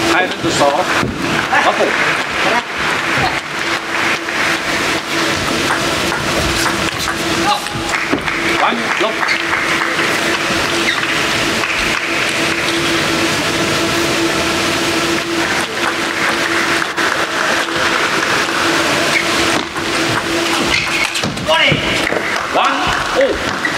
Thailand sauce. Apple. Quang, lốc. Quang, ô.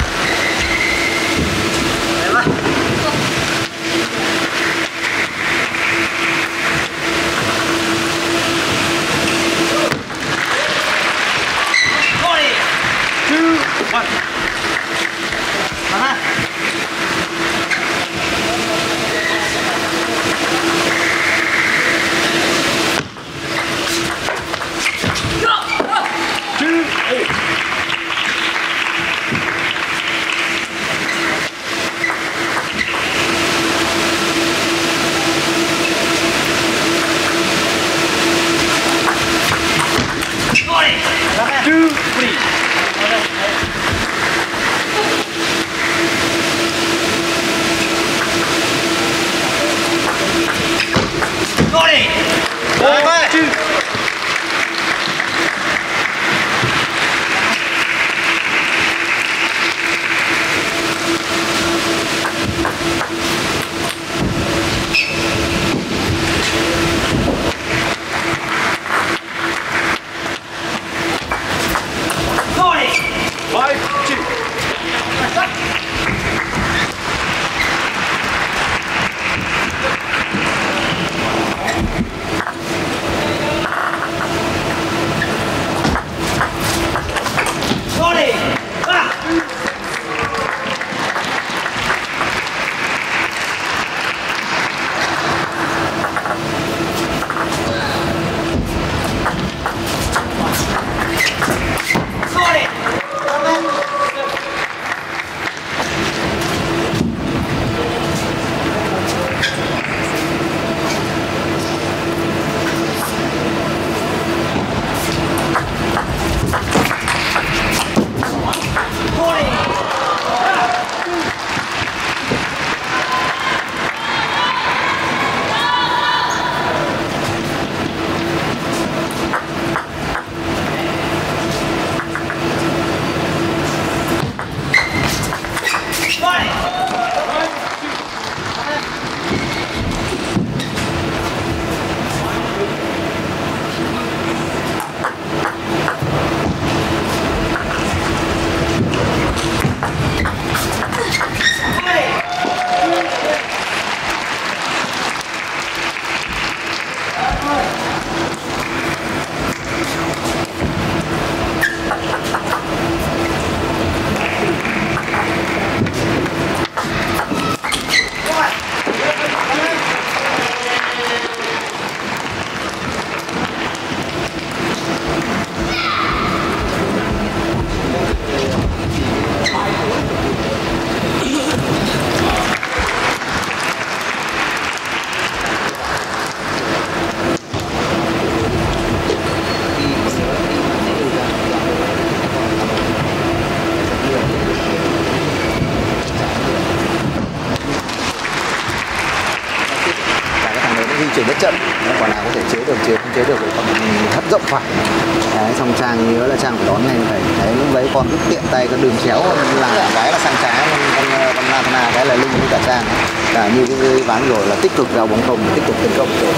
chuyển rất chậm, còn nào có thể chế được, chế không chế được thì con hất rộng phải. Đấy, xong Trang nhớ là Trang phải đón nhanh phải. Đấy, lúc đấy con cứ tiện tay con đường chéo là cái là sang trái, con Nanthana cái là Linh với cả Trang là như cái ván rồi là tích cực giao bóng không, tích cực tấn công rồi.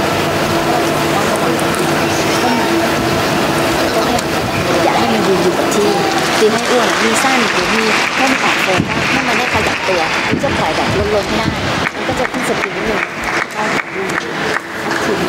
อยากให้มันยืนอยู่กับที่คือให้อ้วนมีสั้นหรือมีให้มันออกโค้งได้ให้มันได้ขยับตัวมันจะปล่อยแบบลงๆไม่ได้มันก็จะขึ้นสปีดนิดนึงใช่ถึง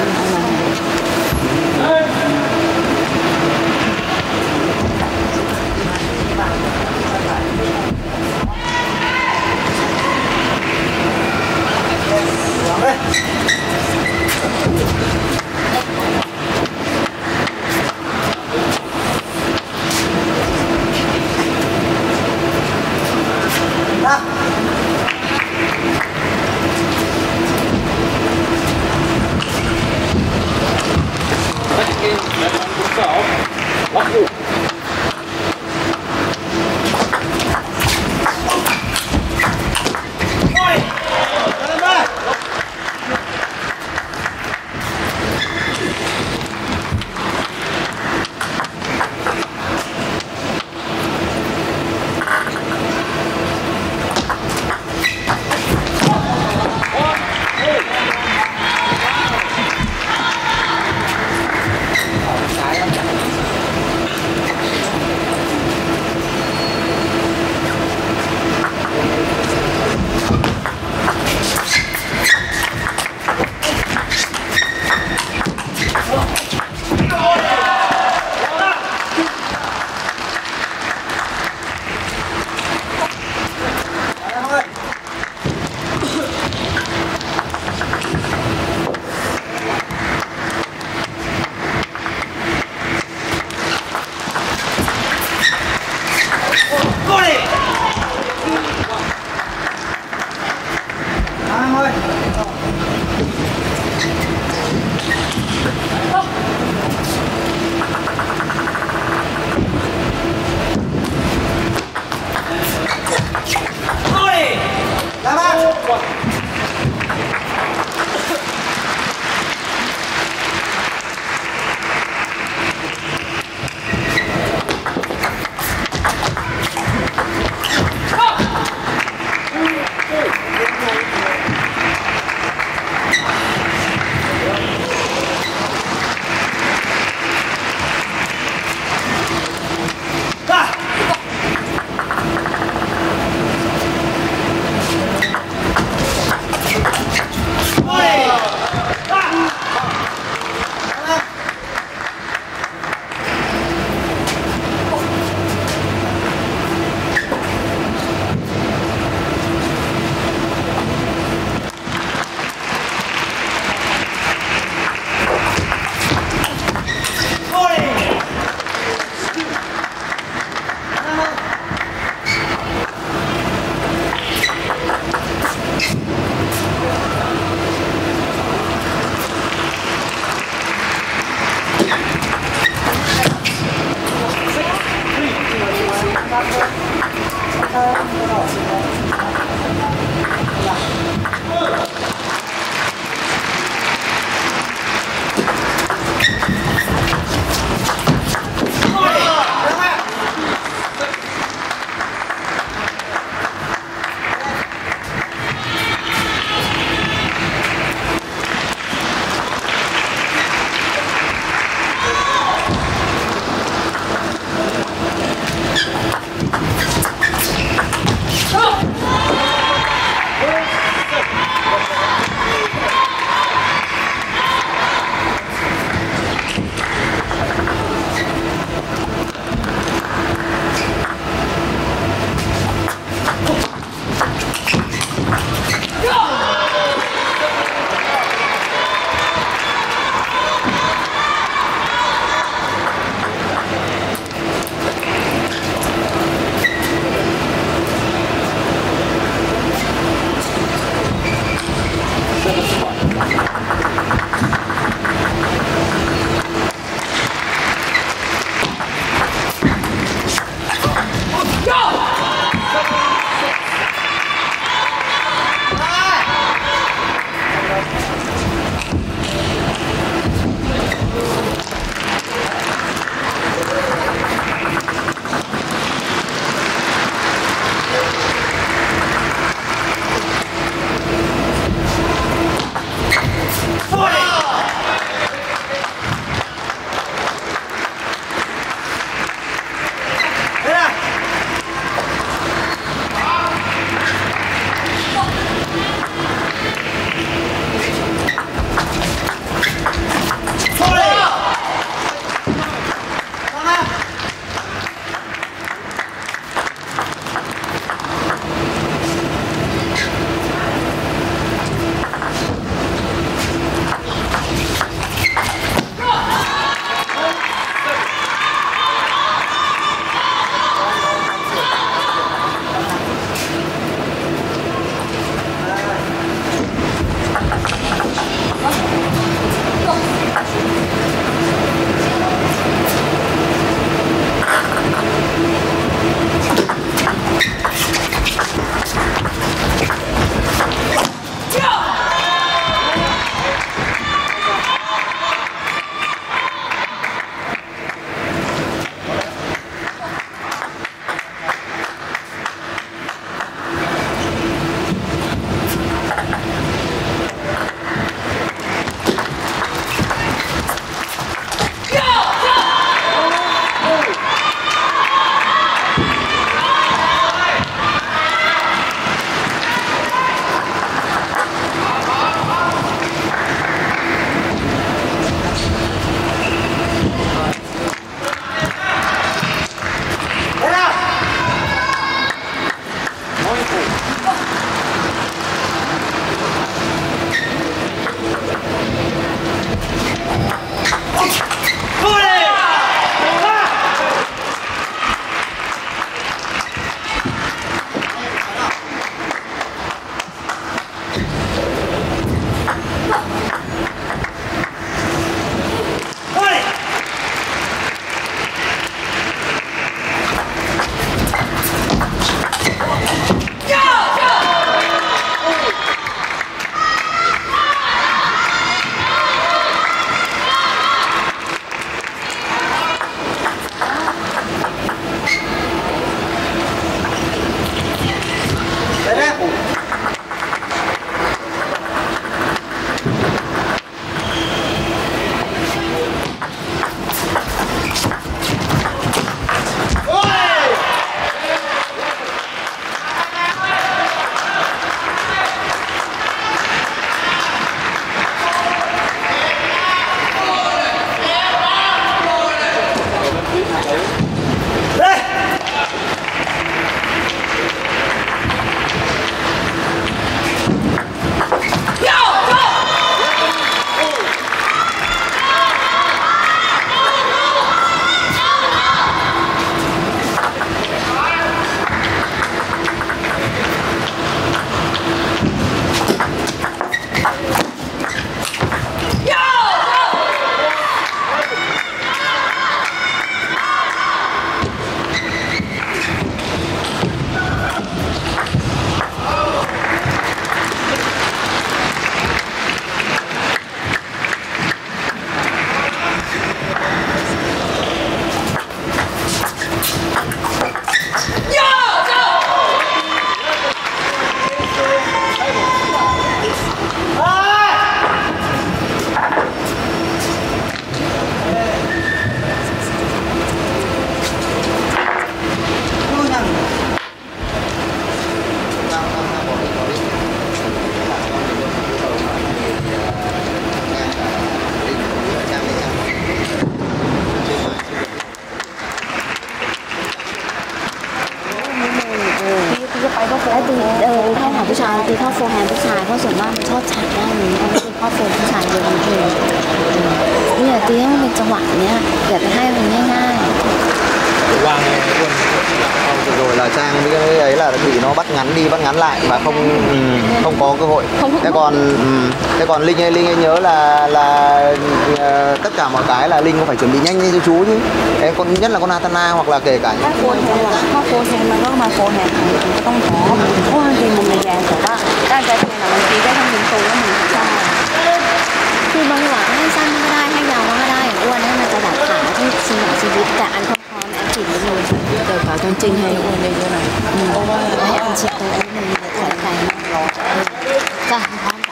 เนี่ยตีให้มันเป็นจังหวะเนี้ยอย่าไปให้มันง่าย Quang quân rồi là Trang với cái ấy là bị nó bắt ngắn đi bắt ngắn lại và không có cơ hội. Thế còn Linh ấy nhớ là tất cả mọi cái là Linh có phải chuẩn bị nhanh như chú chứ. Em con nhất là con Nanthana hoặc là kể cả ๆถ้าโฟนแฮนด์ถ้าโฟนแฮนด์มันก็มาโฟนแฮนด์มันก็ต้องขอเพราะมันเป็นมุมแรงแต่ว่าการใจแทนมันตีได้ทั้งมุมตรงและมุมใช่คือบางหวะให้สั้นก็ได้ให้ยาวก็ได้อย่างอ้วนนั่นมันจะดัดขาที่ชีวิตแต่อันพร้อมแอคทีฟนิดนึงเดี๋ยวขอจริงให้อ้วนเลยด้วยเพราะว่าให้อันชิดตัวนิดนึงถอยไปรอจ้ะพร้อม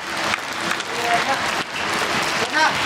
จ้ะ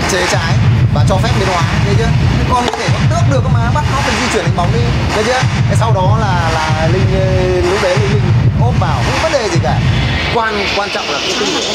chế trái và cho phép biến hóa, thấy chưa? Thế con có thể bắt tước được mà, bắt nó phải di chuyển đánh bóng đi, thấy chưa? Thế sau đó là Linh lúc đấy Linh ốp vào không có vấn đề gì cả. Quan trọng là cái kinh nghiệm.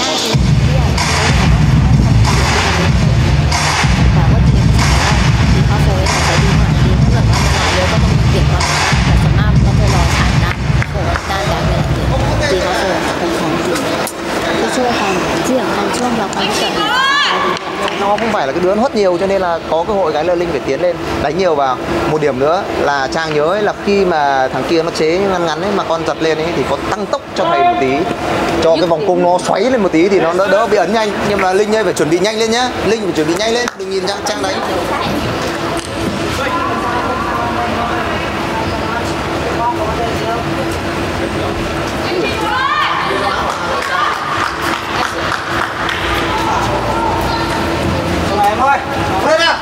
Và quá trình thì có thể là phải đi ngoài đi, tức là nó ngoài nếu có công việc có là phần năm có thể lo sản ra của ta đã về thì có thể thành phòng gì cái chưa còn chỉ ở hàng chuông là quan trọng. Nó không phải là cái đứa hất nhiều cho nên là có cơ hội cái là Linh phải tiến lên đánh nhiều vào. Một điểm nữa là Trang nhớ ấy, là khi mà thằng kia nó chế ngắn ngắn ấy mà con giật lên ấy thì có tăng tốc cho thầy một tí, cho cái vòng cung nó xoáy lên một tí thì nó đỡ bị ấn nhanh. Nhưng mà Linh ơi phải chuẩn bị nhanh lên nhá, Linh phải chuẩn bị nhanh lên, đừng nhìn Trang đánh. Em ơi, lên nào.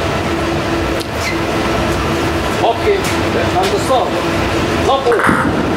Okay, and the song. Couple.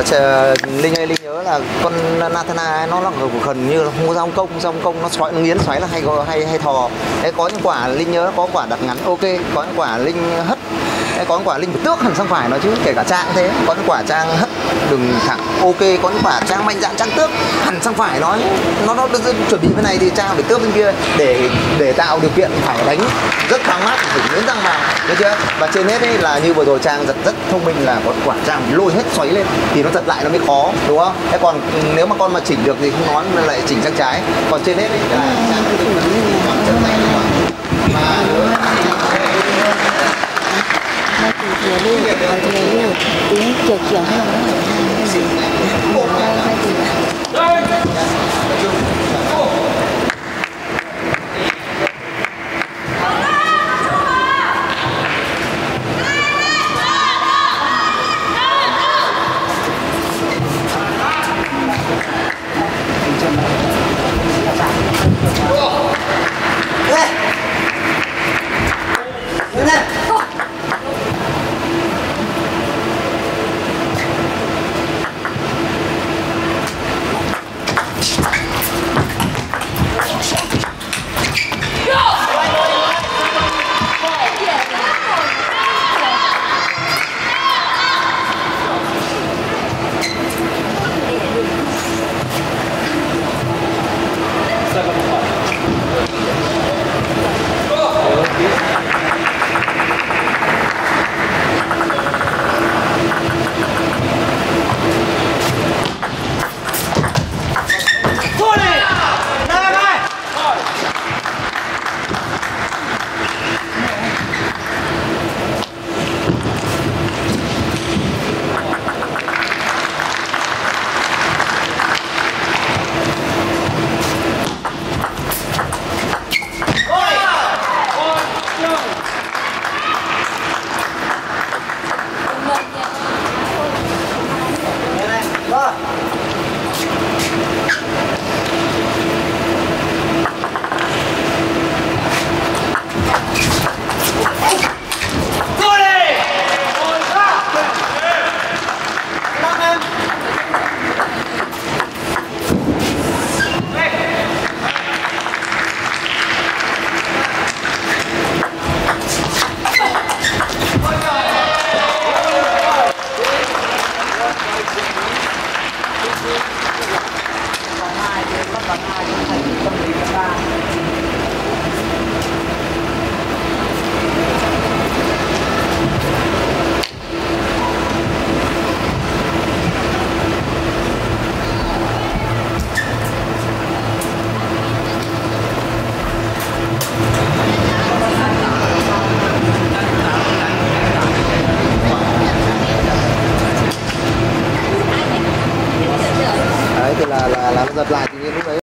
Linh ơi, Linh nhớ là con Nanthana nó là gần như là không có dao công nó xoáy, nó nghiến xoáy là hay thò. Đấy, có những quả Linh nhớ có quả đặt ngắn ok, có những quả Linh hất. Đấy, có những quả Linh phải tước hẳn sang phải nó chứ, kể cả Trang thế. Có những quả Trang hất đừng thẳng ok, có những quả Trang mạnh dạn Trang tước hẳn sang phải nó chuẩn bị bên này thì Trang phải tước bên kia để tạo điều kiện phải đánh rất thoáng mát, phải nghiến răng vào, được chưa? Và trên hết ấy là như vừa rồi Trang rất thông minh là có quả Trang lôi hết xoáy lên thì nó giật lại nó mới khó, đúng không? Thế còn nếu mà con mà chỉnh được thì không nói, nên lại chỉnh sang trái. Còn trên hết ấy là Trang cứ Hai từ thừa luôn, thừa luôn, tiếng kiểu kiểu hay là nó